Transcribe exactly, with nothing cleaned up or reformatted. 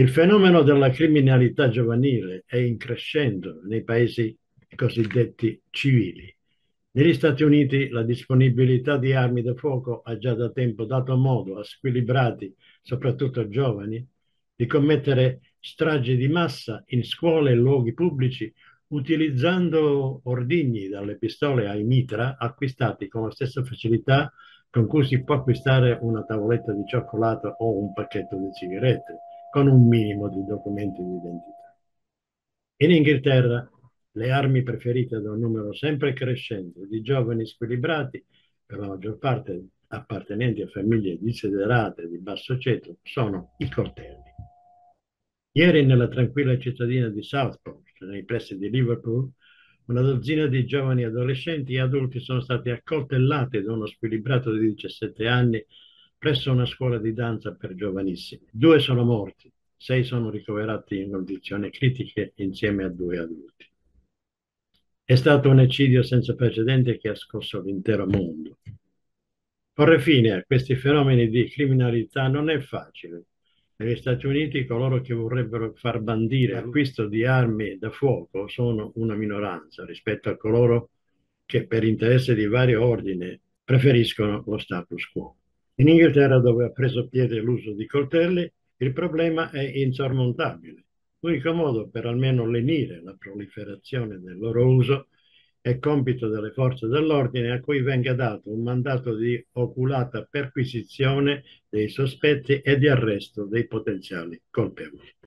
Il fenomeno della criminalità giovanile è in crescendo nei paesi cosiddetti civili. Negli Stati Uniti la disponibilità di armi da fuoco ha già da tempo dato modo a squilibrati, soprattutto giovani, di commettere stragi di massa in scuole e luoghi pubblici utilizzando ordigni dalle pistole ai mitra acquistati con la stessa facilità con cui si può acquistare una tavoletta di cioccolato o un pacchetto di sigarette con un minimo di documenti di identità. In Inghilterra le armi preferite da un numero sempre crescente di giovani squilibrati, per la maggior parte appartenenti a famiglie desiderate di basso ceto, sono i coltelli. Ieri nella tranquilla cittadina di Southport, nei pressi di Liverpool, una dozzina di giovani adolescenti e adulti sono stati accoltellati da uno squilibrato di diciassette anni presso una scuola di danza per giovanissimi. Due sono morti, sei sono ricoverati in condizioni critiche insieme a due adulti. È stato un eccidio senza precedenti che ha scosso l'intero mondo. Porre fine a questi fenomeni di criminalità non è facile. Negli Stati Uniti coloro che vorrebbero far bandire l'acquisto di armi da fuoco sono una minoranza rispetto a coloro che per interesse di vario ordine preferiscono lo status quo. In Inghilterra, dove ha preso piede l'uso di coltelli, il problema è insormontabile. L'unico modo per almeno lenire la proliferazione del loro uso è compito delle forze dell'ordine a cui venga dato un mandato di oculata perquisizione dei sospetti e di arresto dei potenziali colpevoli.